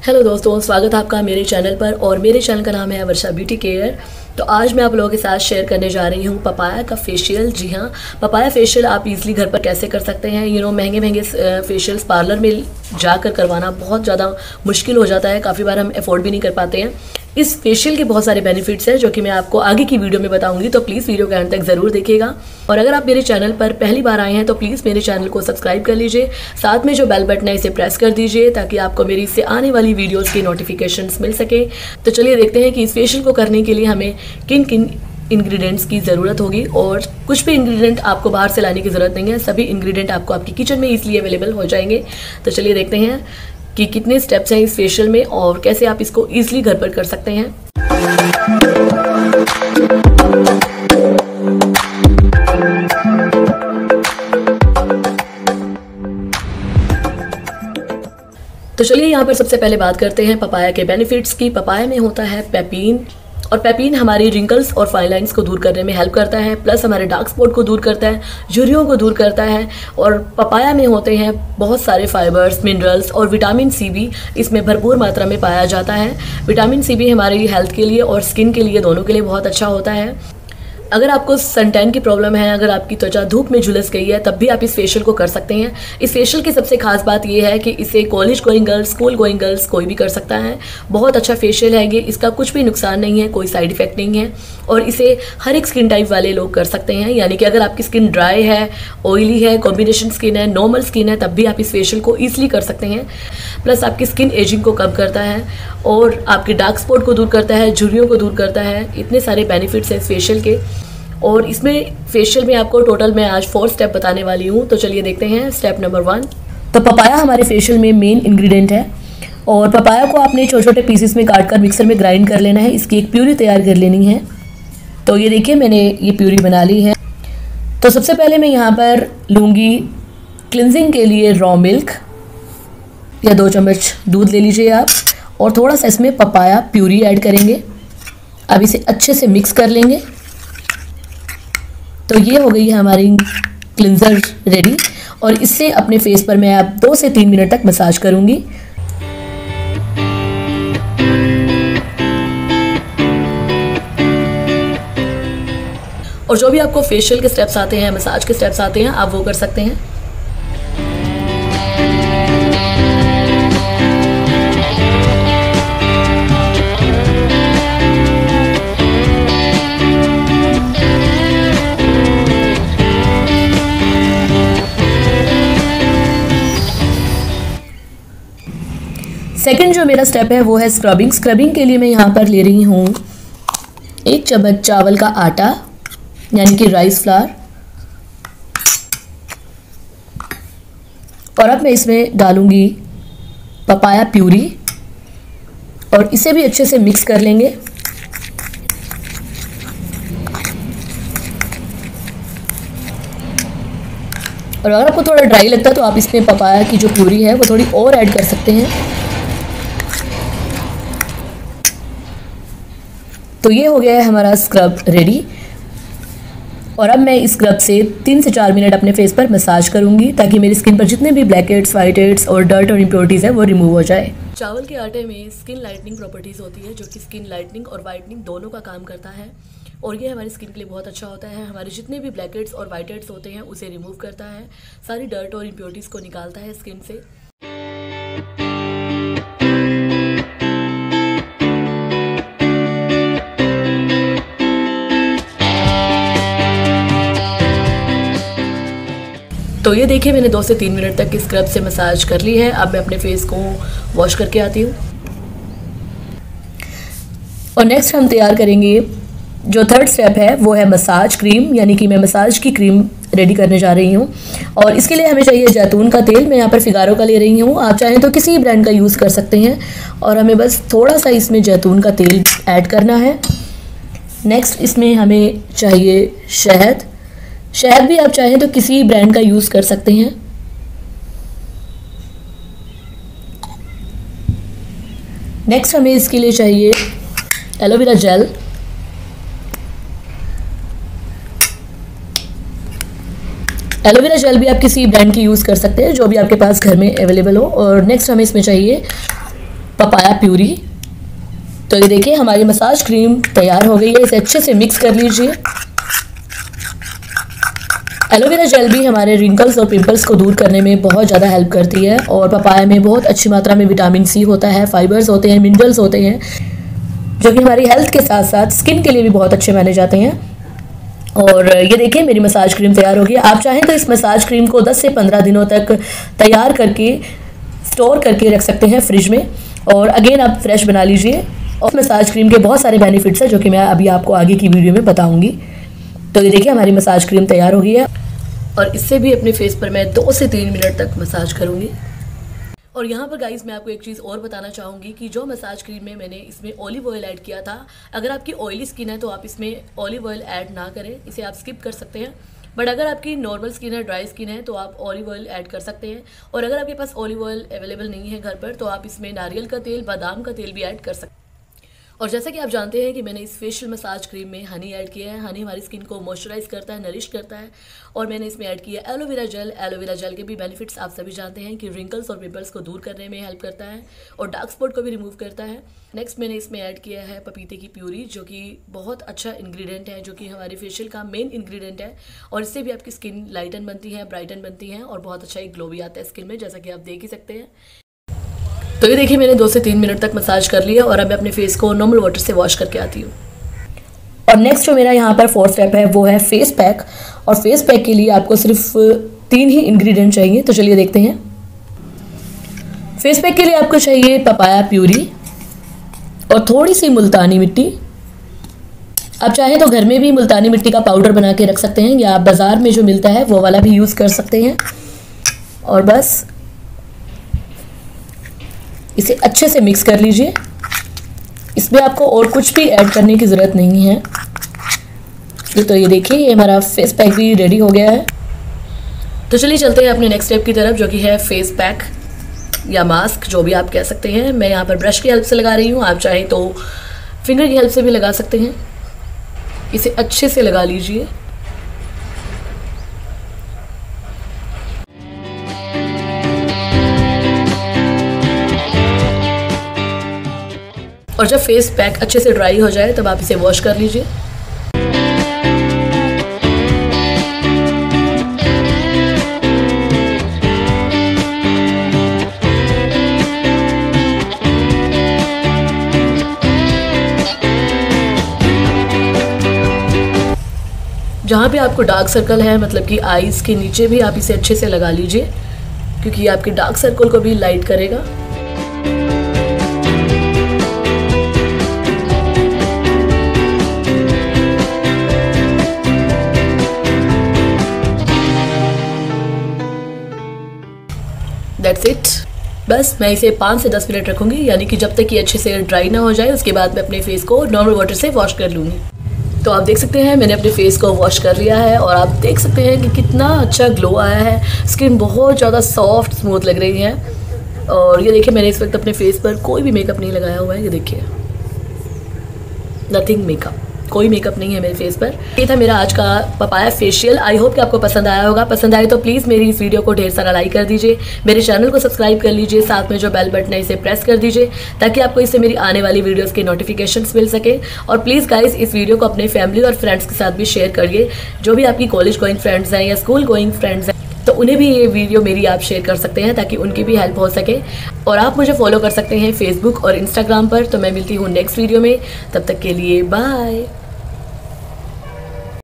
Hello दोस्तों, स्वागत है आपका मेरे चैनल पर। और मेरे चैनल का नाम है वर्षा ब्यूटी केयर। तो आज मैं आप लोगों के साथ शेयर करने जा रही हूँ पपाया का फेशियल। जी हाँ, पपाया फेशियल आप इजीली घर पर कैसे कर सकते हैं। महंगे फेशियल्स पार्लर में जाकर करवाना बहुत ज़्यादा मुश्किल हो जाता है, काफ़ी बार हम अफोर्ड भी नहीं कर पाते हैं। इस फेशियल के बहुत सारे बेनिफिट्स हैं जो कि मैं आपको आगे की वीडियो में बताऊंगी, तो प्लीज़ वीडियो के अंत तक ज़रूर देखिएगा। और अगर आप मेरे चैनल पर पहली बार आए हैं तो प्लीज़ मेरे चैनल को सब्सक्राइब कर लीजिए, साथ में जो बेल बटन है इसे प्रेस कर दीजिए ताकि आपको मेरी इससे आने वाली वीडियोज़ की नोटिफिकेशंस मिल सके। तो चलिए देखते हैं कि इस फेशियल को करने के लिए हमें किन किन इंग्रेडिएंट्स की ज़रूरत होगी। और कुछ भी इंग्रेडिएंट आपको बाहर से लाने की ज़रूरत नहीं है, सभी इंग्रेडिएंट आपको आपकी किचन में ईजिली अवेलेबल हो जाएंगे। तो चलिए देखते हैं कि कितने स्टेप्स हैं इस फेशियल में और कैसे आप इसको ईजिली घर पर कर सकते हैं। तो चलिए यहाँ पर सबसे पहले बात करते हैं पपाया के बेनिफिट्स की। पपाया में होता है पेपीन, और पेपीन हमारी रिंकल्स और फाइन लाइंस को दूर करने में हेल्प करता है, प्लस हमारे डार्क स्पॉट को दूर करता है, झुर्रियों को दूर करता है। और पपाया में होते हैं बहुत सारे फाइबर्स, मिनरल्स और विटामिन सी भी इसमें भरपूर मात्रा में पाया जाता है। विटामिन सी भी हमारी हेल्थ के लिए और स्किन के लिए, दोनों के लिए बहुत अच्छा होता है। अगर आपको सनटैन की प्रॉब्लम है, अगर आपकी त्वचा धूप में झुलस गई है, तब भी आप इस फेशियल को कर सकते हैं। इस फेशियल की सबसे खास बात यह है कि इसे college going girls, school going girls कोई भी कर सकता है। बहुत अच्छा फेशियल है ये, इसका कुछ भी नुकसान नहीं है, कोई साइड इफेक्ट नहीं है। और इसे हर एक स्किन टाइप वाले लोग कर सकते हैं, यानी कि अगर आपकी स्किन ड्राई है, ऑयली है, कॉम्बिनेशन स्किन है, नॉर्मल स्किन है, तब भी आप इस फेशियल को ईजिली कर सकते हैं। प्लस आपकी स्किन एजिंग को कम करता है और आपके डार्क स्पॉट को दूर करता है, झुर्रियों को दूर करता है। इतने सारे बेनिफिट्स हैं इस फेशियल के। और इसमें फेशियल में आपको टोटल मैं आज 4 स्टेप बताने वाली हूँ। तो चलिए देखते हैं। स्टेप नंबर 1, तो पपाया हमारे फेशियल में मेन इंग्रेडिएंट है। और पपाया को आपने छोटे छोटे पीसेस में काट कर मिक्सर में ग्राइंड कर लेना है, इसकी एक प्यूरी तैयार कर लेनी है। तो ये देखिए मैंने ये प्यूरी बना ली है। तो सबसे पहले मैं यहाँ पर लूँगी क्लिनजिंग के लिए रॉ मिल्क, या 2 चम्मच दूध ले लीजिए आप, और थोड़ा सा इसमें पपाया प्यूरी ऐड करेंगे। अब इसे अच्छे से मिक्स कर लेंगे। तो ये हो गई है हमारी क्लिंजर रेडी। और इससे अपने फेस पर मैं अब 2 से 3 मिनट तक मसाज करूंगी। और जो भी आपको फेशियल के स्टेप्स आते हैं, मसाज के स्टेप्स आते हैं, आप वो कर सकते हैं। सेकंड जो मेरा स्टेप है वो है स्क्रबिंग। स्क्रबिंग के लिए मैं यहाँ पर ले रही हूँ 1 चम्मच चावल का आटा, यानी कि राइस फ्लावर। और अब मैं इसमें डालूंगी पपाया प्यूरी और इसे भी अच्छे से मिक्स कर लेंगे। और अगर आपको थोड़ा ड्राई लगता है तो आप इसमें पपाया की जो प्यूरी है वो थोड़ी और ऐड कर सकते हैं। तो ये हो गया है हमारा स्क्रब रेडी। और अब मैं इस स्क्रब से 3 से 4 मिनट अपने फेस पर मसाज करूंगी ताकि मेरी स्किन पर जितने भी ब्लैक हेड्स, वाइट हेड्स और डर्ट और इम्प्योरिटीज़ है वो रिमूव हो जाए। चावल के आटे में स्किन लाइटनिंग प्रॉपर्टीज़ होती है जो कि स्किन लाइटनिंग और वाइटनिंग दोनों का काम करता है। और ये हमारी स्किन के लिए बहुत अच्छा होता है। हमारे जितने भी ब्लैक हेड्स और वाइट हेड्स होते हैं उसे रिमूव करता है, सारी डर्ट और इम्प्योरिटीज़ को निकालता है स्किन से। तो ये देखिए मैंने 2 से 3 मिनट तक स्क्रब से मसाज कर ली है। अब मैं अपने फेस को वॉश करके आती हूँ। और नेक्स्ट हम तैयार करेंगे जो 3rd स्टेप है वो है मसाज क्रीम, यानी कि मैं मसाज की क्रीम रेडी करने जा रही हूँ। और इसके लिए हमें चाहिए जैतून का तेल। मैं यहाँ पर फिगारो का ले रही हूँ, आप चाहें तो किसी ब्रांड का यूज़ कर सकते हैं। और हमें बस थोड़ा सा इसमें जैतून का तेल ऐड करना है। नेक्स्ट इसमें हमें चाहिए शहद। शहद भी आप चाहें तो किसी ब्रांड का यूज़ कर सकते हैं। नेक्स्ट हमें इसके लिए चाहिए एलोवेरा जेल। एलोवेरा जेल भी आप किसी ब्रांड की यूज़ कर सकते हैं जो भी आपके पास घर में अवेलेबल हो। और नेक्स्ट हमें इसमें चाहिए पपाया प्यूरी। तो ये देखिए हमारी मसाज क्रीम तैयार हो गई है, इसे अच्छे से मिक्स कर लीजिए। एलोवेरा जेल भी हमारे रिंकल्स और पिंपल्स को दूर करने में बहुत ज़्यादा हेल्प करती है और पपाया में बहुत अच्छी मात्रा में विटामिन सी होता है, फाइबर्स होते हैं, मिनरल्स होते हैं, जो कि हमारी हेल्थ के साथ साथ स्किन के लिए भी बहुत अच्छे माने जाते हैं। और ये देखिए मेरी मसाज क्रीम तैयार होगी। आप चाहें तो इस मसाज क्रीम को 10 से 15 दिनों तक तैयार करके स्टोर करके रख सकते हैं फ्रिज में, और अगेन आप फ्रेश बना लीजिए। और मसाज क्रीम के बहुत सारे बेनिफिट्स हैं जो कि मैं अभी आपको आगे की वीडियो में बताऊंगी। तो ये देखिए हमारी मसाज क्रीम तैयार हो गई है और इससे भी अपने फेस पर मैं 2 से 3 मिनट तक मसाज करूंगी। और यहाँ पर गाइस मैं आपको एक चीज़ और बताना चाहूँगी कि जो मसाज क्रीम में मैंने इसमें ऑलिव ऑयल ऐड किया था, अगर आपकी ऑयली स्किन है तो आप इसमें ऑलिव ऑयल ऐड ना करें, इसे आप स्किप कर सकते हैं। बट अगर आपकी नॉर्मल स्किन है, ड्राई स्किन है, तो आप ऑलिव ऑयल ऐड कर सकते हैं। और अगर आपके पास ऑलिव ऑयल अवेलेबल नहीं है घर पर तो आप इसमें नारियल का तेल, बादाम का तेल भी ऐड कर सकते हैं। और जैसा कि आप जानते हैं कि मैंने इस फेशियल मसाज क्रीम में हनी ऐड किया है। हनी हमारी स्किन को मॉइस्चराइज करता है, नरिश करता है। और मैंने इसमें ऐड किया एलोवेरा जेल। एलोवेरा जेल के भी बेनिफिट्स आप सभी जानते हैं कि रिंकल्स और पिंपल्स को दूर करने में हेल्प करता है और डार्क स्पॉट को भी रिमूव करता है। नेक्स्ट मैंने इसमें ऐड किया है पपीते की प्यूरी, जो कि बहुत अच्छा इंग्रेडिएंट है, जो कि हमारे फेशियल का मेन इंग्रेडिएंट है। और इससे भी आपकी स्किन लाइटन बनती है, ब्राइटन बनती है और बहुत अच्छा एक ग्लो भी आता है स्किन में, जैसा कि आप देख ही सकते हैं। तो ये देखिए मैंने 2 से 3 मिनट तक मसाज कर लिया और अब मैं अपने फेस को नॉर्मल वाटर से वॉश करके आती हूँ। और नेक्स्ट जो मेरा यहाँ पर 4th स्टेप है वो है फेस पैक। और फेस पैक के लिए आपको सिर्फ 3 ही इंग्रेडिएंट चाहिए, तो चलिए देखते हैं। फेस पैक के लिए आपको चाहिए पपाया प्यूरी और थोड़ी सी मुल्तानी मिट्टी। आप चाहें तो घर में भी मुल्तानी मिट्टी का पाउडर बना के रख सकते हैं, या आप बाज़ार में जो मिलता है वो वाला भी यूज़ कर सकते हैं। और बस इसे अच्छे से मिक्स कर लीजिए। इसमें आपको और कुछ भी ऐड करने की ज़रूरत नहीं है। तो ये देखिए ये हमारा फेस पैक भी रेडी हो गया है। तो चलिए चलते हैं अपने नेक्स्ट स्टेप की तरफ, जो कि है फेस पैक या मास्क, जो भी आप कह सकते हैं। मैं यहाँ पर ब्रश की हेल्प से लगा रही हूँ, आप चाहें तो फिंगर की हेल्प से भी लगा सकते हैं। इसे अच्छे से लगा लीजिए। और जब फेस पैक अच्छे से ड्राई हो जाए तब आप इसे वॉश कर लीजिए। जहाँ पे आपको डार्क सर्कल है, मतलब कि आईज के नीचे भी आप इसे अच्छे से लगा लीजिए, क्योंकि ये आपके डार्क सर्कल को भी लाइट करेगा। That's it. बस मैं इसे 5 से 10 मिनट रखूंगी, यानी कि जब तक ये अच्छे से ड्राई ना हो जाए। उसके बाद मैं अपने फेस को नॉर्मल वाटर से वॉश कर लूँगी। तो आप देख सकते हैं मैंने अपने फेस को वॉश कर लिया है और आप देख सकते हैं कि कितना अच्छा ग्लो आया है। स्किन बहुत ज़्यादा सॉफ्ट स्मूथ लग रही है। और ये देखिए मैंने इस वक्त अपने फेस पर कोई भी मेकअप नहीं लगाया हुआ है। ये देखिए नथिंग मेकअप, कोई मेकअप नहीं है मेरे फेस पर। ये था मेरा आज का पपाया फेशियल। आई होप कि आपको पसंद आया होगा। पसंद आए तो प्लीज़ मेरी इस वीडियो को ढेर सारा लाइक कर दीजिए, मेरे चैनल को सब्सक्राइब कर लीजिए, साथ में जो बेल बटन है इसे प्रेस कर दीजिए ताकि आपको इससे मेरी आने वाली वीडियोस के नोटिफिकेशंस मिल सके। और प्लीज़ गाइस इस वीडियो को अपने फैमिली और फ्रेंड्स के साथ भी शेयर करिए। जो भी आपकी कॉलेज गोइंग फ्रेंड्स हैं या स्कूल गोइंग फ्रेंड्स हैं, तो उन्हें भी ये वीडियो मेरी आप शेयर कर सकते हैं ताकि उनकी भी हेल्प हो सके। और आप मुझे फॉलो कर सकते हैं फेसबुक और इंस्टाग्राम पर। तो मैं मिलती हूँ नेक्स्ट वीडियो में, तब तक के लिए बाय।